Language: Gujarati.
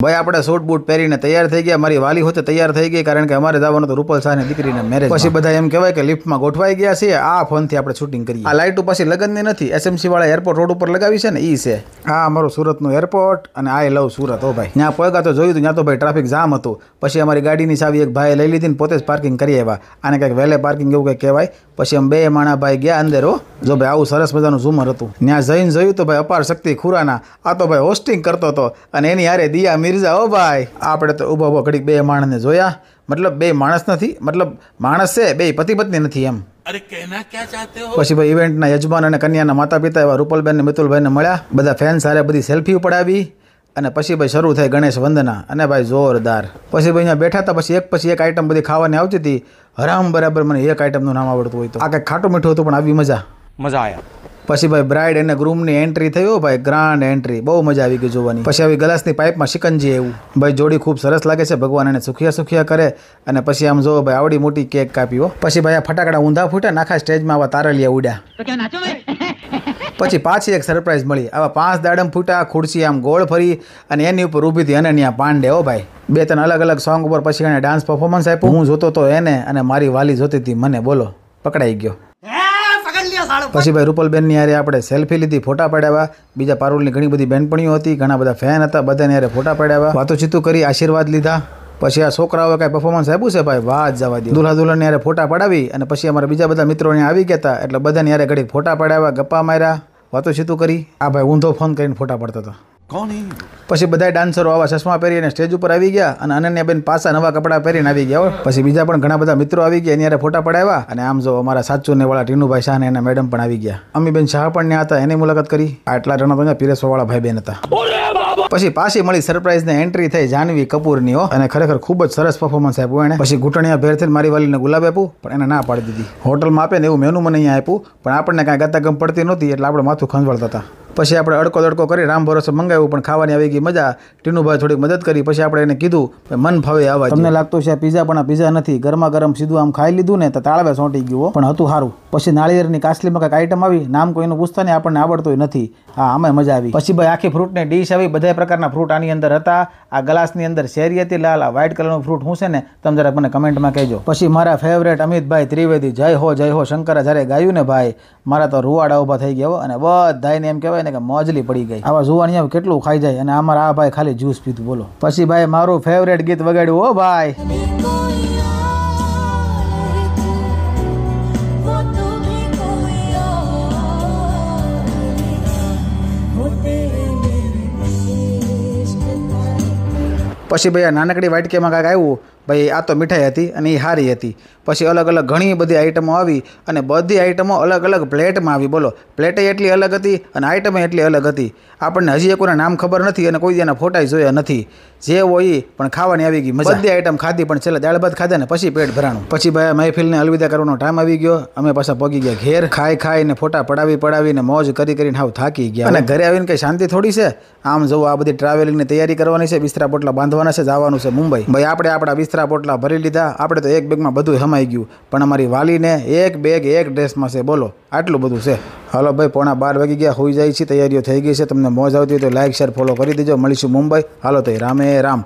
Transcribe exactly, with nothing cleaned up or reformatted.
ભાઈ આપણે સૂટ બૂટ પહેરીને તૈયાર થઈ ગયા. મારી વાલી હોતે તૈયાર થઈ ગઈ, કારણ કે અમારે જવાનું તો રૂપલ શાહની દીકરીના મેરેજ. પછી બધા એમ કહેવાય કે લિફ્ટમાં ગોઠવાઈ ગયા છે. આ ફોનથી આપણે શૂટિંગ કરીએ. આ લાઇટો પછી લગનની નથી, એસએમસી વાળા એરપોર્ટ રોડ ઉપર લગાવી છે ને, ઈ છે. આ અમારું સુરતનું એરપોર્ટ અને આઈ લવ સુરત. હો ભાઈ, ત્યાં પહોંચ્યા તો જોયું હતું, ત્યાં તો ભાઈ ટ્રાફિક જામ હતું. પછી અમારી ગાડીની ચાવી એક ભાઈએ લઈ લીધી ને પોતે જ પાર્કિંગ કરી આવ્યા. આને કંઈક વેલે પાર્કિંગ એવું કંઈક કહેવાય. પછી અમે બે માણા ભાઈ ગયા અંદર. હો જો ભાઈ, આવું સરસ મજાનું ઝુમર હતું. ત્યાં જઈને જોયું તો ભાઈ અપાર શક્તિ ખુરાના. આ તો ભાઈ હોસ્ટિંગ કરતો હતો અને એની હારે દિયા મિર્ઝા. હો ભાઈ, આપણે તો ઊભા ઊભા ઘડીક બે માણસને જોયા. મતલબ બે માણસ નથી, મતલબ માણસ છે, બે પતિ પત્ની નથી એમ. અરે કહેના ક્યાં ચાહતે હો. પછી ભાઈ ઇવેન્ટના યજમાન અને કન્યાના માતા પિતા એવા રૂપલબેન ને મિતુલભાઈને મળ્યા. બધા ફેન સારે બધી સેલ્ફી પડાવી અને પછી ભાઈ શરૂ થઈ ગણેશ વંદના. અને ભાઈ જોરદાર. પછી ભાઈ અહીંયા બેઠા હતા. પછી એક પછી એક આઈટમ બધી ખાવાની આવતી હતી. હરામ બરાબર મને એક આઈટમનું નામ આવડતું હોય તો. આ કંઈક ખાટું મીઠું હતું પણ આવી મજા મજા આવ્યા. પછી ભાઈ બ્રાઇડ અને ગ્રૂમની એન્ટ્રી થઈ. હો ભાઈ, ગ્રાન્ડ એન્ટ્રી, બહુ મજા આવી ગઈ જોવાની. પછી આવી ગ્લાસની પાઇપમાં શિકંજી એવું. ભાઈ જોડી ખૂબ સરસ લાગે છે. ભગવાન એને સુખિયા સુખિયા કરે. અને પછી આમ જો ભાઈ આવડી મોટી કેક કાપી. હો પછી ભાઈ આ ફટાકડા ઊંધા ફૂટ્યા, નાખા સ્ટેજમાં આવા તારલિયા ઉડ્યા. પછી પાછી એક સરપ્રાઈઝ મળી. આવા પાંચ દાડમ ફૂટા, ખુરશી આમ ગોળ ફરી અને એની ઉપર ઊભી હતી અનન્યા પાંડે. હો ભાઈ, બે ત્રણ અલગ અલગ સોંગ ઉપર પછી એને ડાન્સ પરફોર્મન્સ આપ્યું. હું જોતો તો એને અને મારી વાલી જોતી હતી મને. બોલો, પકડાઈ ગયો. પછી ભાઈ રૂપલબેનની યારે આપણે સેલ્ફી લીધી, ફોટા પડાવ્યા. બીજા પારુલની ઘણી બધી બહેનપણીઓ હતી, ઘણા બધા ફેન હતા, બધાને યારે ફોટા પડાવ્યા, વાતોચીતું કરી, આશીર્વાદ લીધા. પછી આ છોકરાઓએ કાંઈ પરફોર્મન્સ આપ્યું છે ભાઈ, વાત જવા દે. દુલ્હા દુલ્હનની યારે ફોટા પડાવી અને પછી અમારા બીજા બધા મિત્રો અહીંયા આવી ગયા હતા, એટલે બધાની યારે ઘડીક ફોટા પડાવ્યા, ગપ્પા માર્યા, વાતોચીતું કરી. આ ભાઈ ઊંધો ફોન કરીને ફોટા પડતા હતા. પછી બધા ડાન્સરો આવા ચશ્મા પહેરીને સ્ટેજ ઉપર આવી ગયા અને અનન્યાબેન પાછા નવા કપડાં પહેરીને આવી ગયા. પછી બીજા પણ ઘણા બધા મિત્રો આવી ગયા, એની યારે ફોટા પડાવ્યા. અને આમ જો અમારા સાચુને વાળા ટીનુભાઈ શાહ ને એના મેડમ પણ આવી ગયા. અમીબેન શાહ પણ ત્યાં હતા, એની મુલાકાત કરી. આટલા જણા તો પીરેસવા વાળા ભાઈ બેન હતા. પછી પાછી મળી સરપ્રાઈઝ ને એન્ટ્રી થઈ જાનવી કપૂરની. હો અને ખરેખર ખૂબ જ સરસ પરફોર્મન્સ આપ્યું એને. પછી ઘૂંટણિયા ભેર થઈને મારી વાલીને ગુલાબ આપ્યું, પણ એને ના પાડી દીધી. હોટલમાં આપે ને એવું મેનુ મને અહીંયા આપ્યું, પણ આપણને કાંઈ ગતાગમ પડતી નહોતી એટલે આપણે માથું ખંજવાળતા હતા. પછી આપણે અડકો દડકો કરી રામ ભરોસે મંગાવ્યું, પણ ખાવાની આવી ગઈ મજા. ટીનુભાઈ થોડીક મદદ કરી. પછી આપણે એને કીધું મન ફાવે આવા. તમને લાગતું છે પીઝા, પણ આ પીઝા નથી. ગરમા ગરમ સીધું આમ ખાઈ લીધું ને તો તાળવે સોંટી ગયું, પણ હતું સારું. પછી નાળિયેરની કાસલીમાં કંઈક આઈટમ આવી, નામ કોઈનું પૂછતા નહીં, આપણને આવડતું નથી. હા, આમાં મજા આવી. પછી ભાઈ આખી ફ્રૂટની ડીશ આવી, બધા પ્રકારના ફ્રૂટ આની અંદર હતા. આ ગ્લાસની અંદર શેરી હતી લાલ. આ વ્હાઇટ કલરનું ફ્રૂટ શું છે ને તમે જરાક મને કમેન્ટમાં કહેજો. પછી મારા ફેવરેટ અમિતભાઈ ત્રિવેદી, જય હો જય હો શંકરા જ્યારે ગાયું ને ભાઈ, મારા તો રૂવાડા ઊભા થઈ ગયા. અને બધાને એમ કહેવાય ને કે મોજલી પડી ગઈ. આવા જુવાની કેટલું ખાઈ જાય. અને અમારા આ ભાઈ ખાલી જ્યુસ પીધું. બોલો. પછી ભાઈ મારું ફેવરેટ ગીત વગાડ્યું. હો ભાઈ, પછી ભાઈ આ નાનકડી વાટકીમાં કાંઈક આવ્યું. ભાઈ આ તો મીઠાઈ હતી અને એ સારી હતી. પછી અલગ અલગ ઘણી બધી આઈટમો આવી અને બધી આઈટમો અલગ અલગ પ્લેટમાં આવી. બોલો, પ્લેટે એટલી અલગ હતી અને આઈટમે એટલી અલગ હતી. આપણને હજી કોઈને નામ ખબર નથી અને કોઈ એના ફોટા જોયા નથી. જે હોય પણ ખાવાની આવી ગઈ મજા. બધી આઈટમ ખાધી, પણ છેલ્લે દાળ ભાત ખાધા ને પછી પેટ ભરાણું. પછી ભાઈ મહેફિલને અલવિદા કરવાનો ટાઈમ આવી ગયો. અમે પાછા પગી ગયા ઘેર. ખાઈ ખાઈને ફોટા પડાવી પડાવીને મોજ કરી કરીને હાવ થાકી ગયા. અને ઘરે આવીને કંઈ શાંતિ થોડી છે. આમ જવું, આ બધી ટ્રાવેલિંગની તૈયારી કરવાની છે. બિસ્તરા પોટલા બાંધવાના છે, જવાનું છે મુંબઈ. ભાઈ આપણે આપણા બિસ્તરા પોટલા ભરી લીધા. આપણે તો એક બેગમાં બધું સમાઈ ગયું, પણ અમારી વાલીને એક બેગ એક ડ્રેસમાં છે. બોલો, આટલું બધું છે. હાલો ભાઈ, પોણા બાર વાગી ગયા, હોઈ જાય છે, તૈયારીઓ થઈ ગઈ છે. તમને મોજ આવતી હોય તો લાઈક શેર ફોલો કરી દેજો. મળીશું મુંબઈ. હાલો તો રામે રામ.